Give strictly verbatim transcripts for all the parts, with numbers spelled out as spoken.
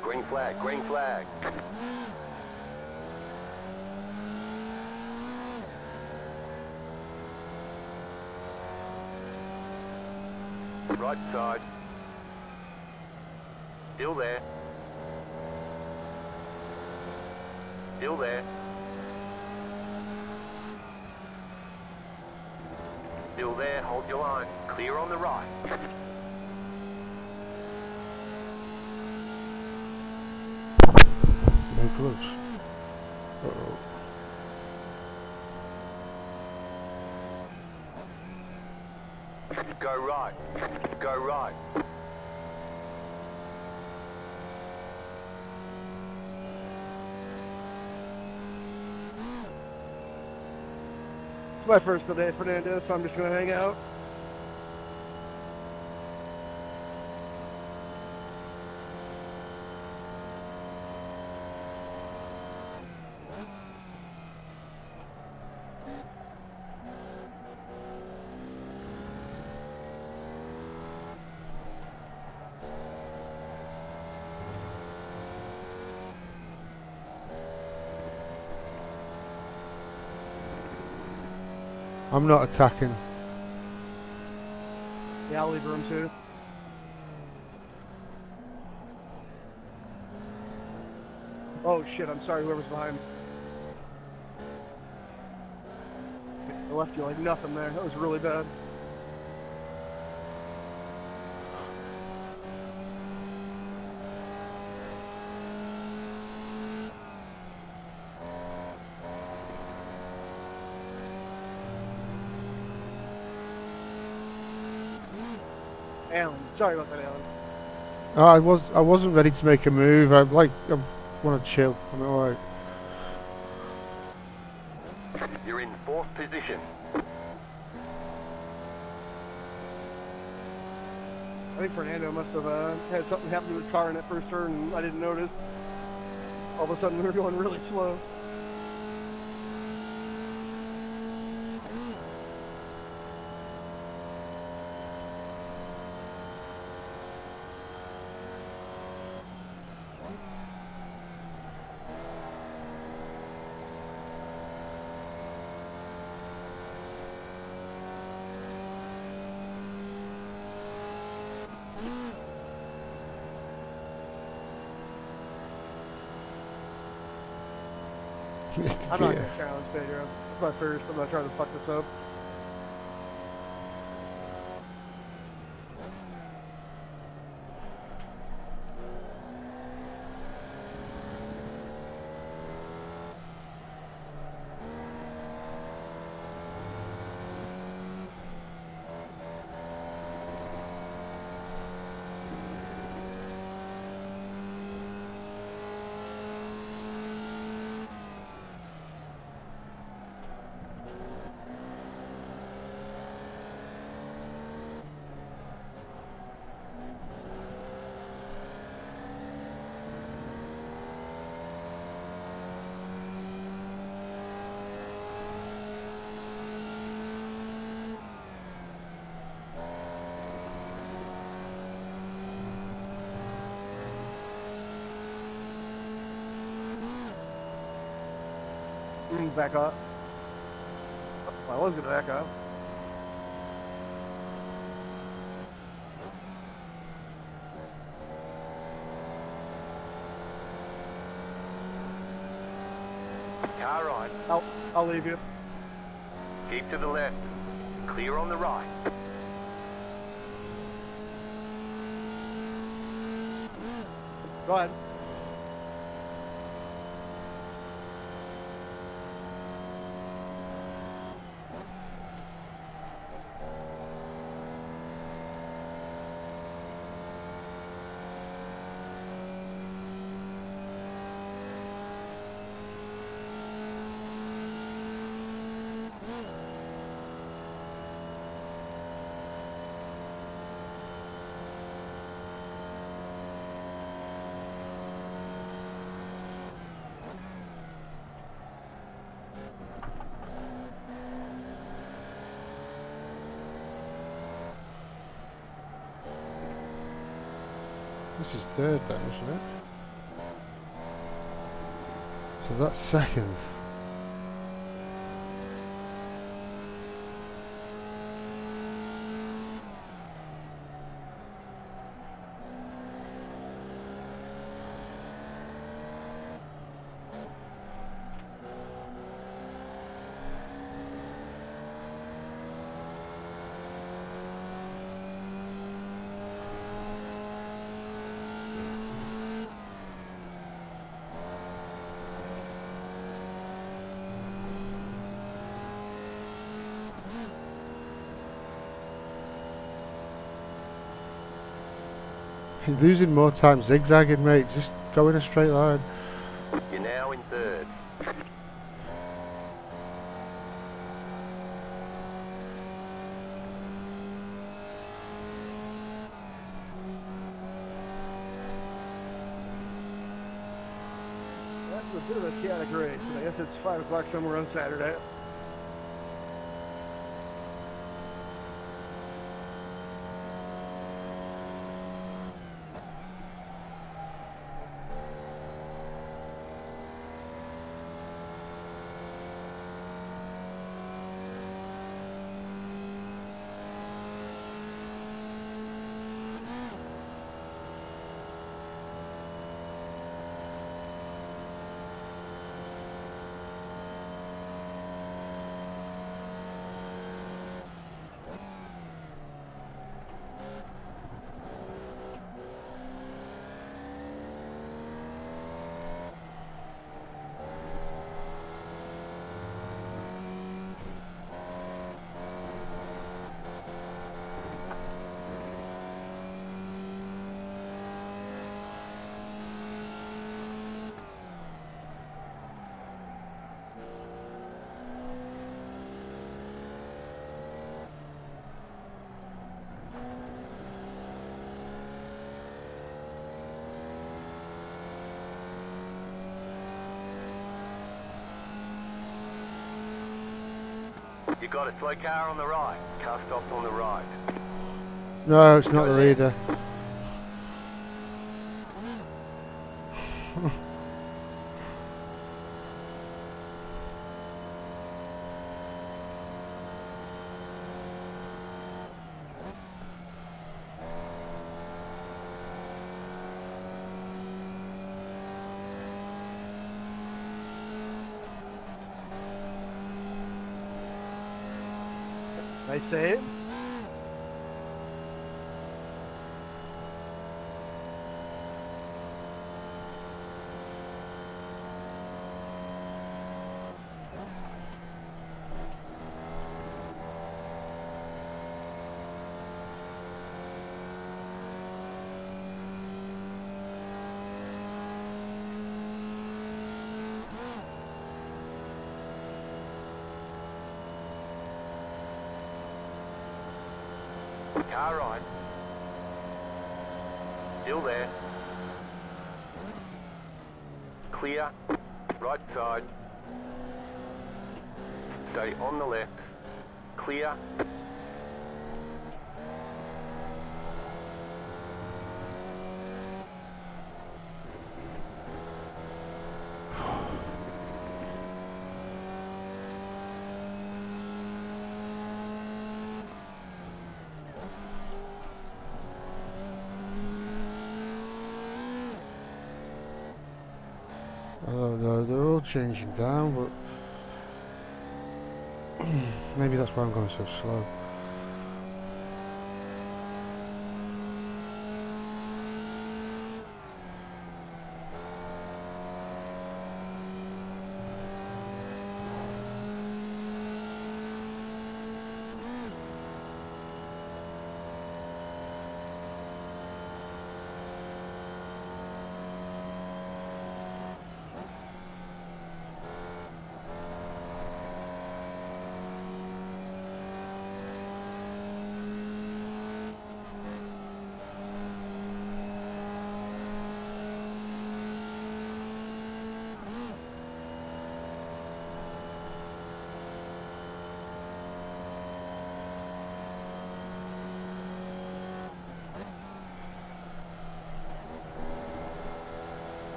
Green flag, green flag. Right side. Still there. Still there. Still there, hold your line. Clear on the right. Very close. Uh-oh. Go right. Go right. It's my first day, Fernandez, so I'm just gonna hang out. I'm not attacking. Yeah, I'll leave room too. Oh shit, I'm sorry, whoever's behind me. I left you like nothing there. That was really bad. Alan, sorry about that, Alan. Oh, I was I wasn't ready to make a move. I like I want to chill. I'm alright. You're in fourth position. I think Fernando must have uh, had something happen to his car in that first turn and I didn't notice. All of a sudden we were going really slow. I'm not gonna challenge Pedro. It's my first. I'm not trying to fuck this up. Mm, back up. Oh, I was gonna back up. Car right. I'll, I'll leave you. Keep to the left. Clear on the right. Go ahead. This is third then, isn't it? So that's second. You're losing more time zigzagging, mate. Just go in a straight line. You're now in third. That's a bit of a chaotic race, but I guess it's five o'clock somewhere on Saturday. You got a slow car on the right. Car stopped on the right. No, it's not the leader. Nice save. Car right. Still there. Clear. Right side. Stay on the left. Clear. I don't know, they're all changing down, but maybe that's why I'm going so slow.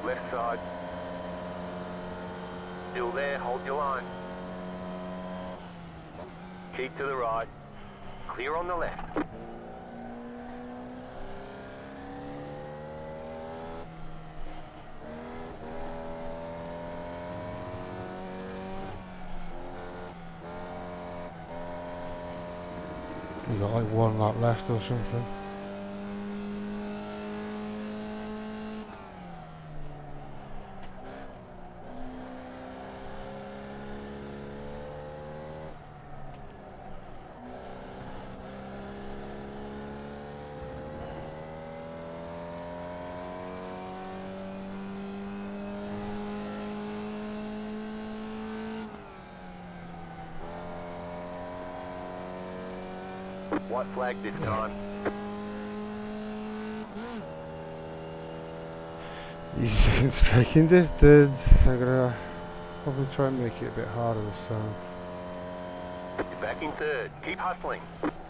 Left side. Still there, hold your line. Keep to the right. Clear on the left. You got like one lap left or something. White flag this time. He's striking distance. I'm gonna probably try and make it a bit harder this time. You're back in third. Keep hustling.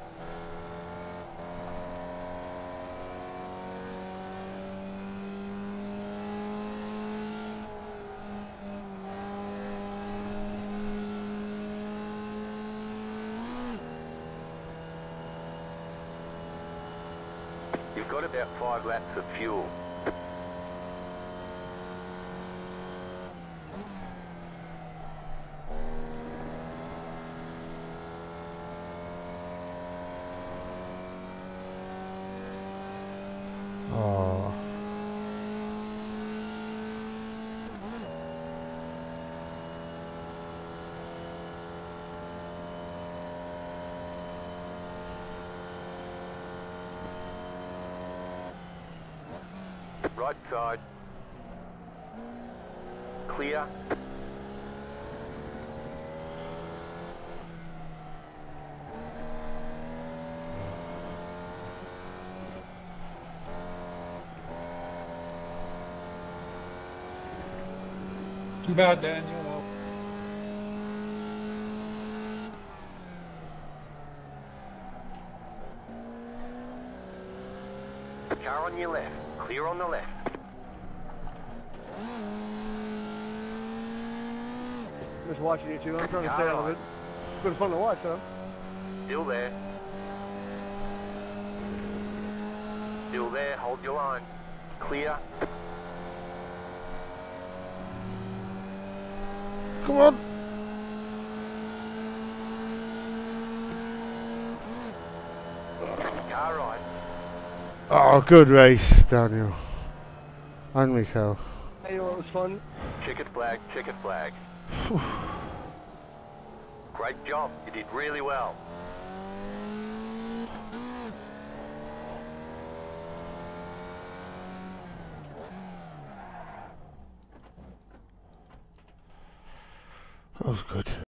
You've got about five laps of fuel. Oh. Right side. Clear. Too bad, Daniel. Car on your left. Clear on the left. Just watching you two. I'm trying to Car stay out of on. it. It's been fun to watch, though. Still there. Still there, hold your line. Clear. Come on. Car right. Oh, good race, Daniel. And Mikhail. Hey, you know what was fun? Checkered flag, checkered flag. Great job, you did really well. That was good.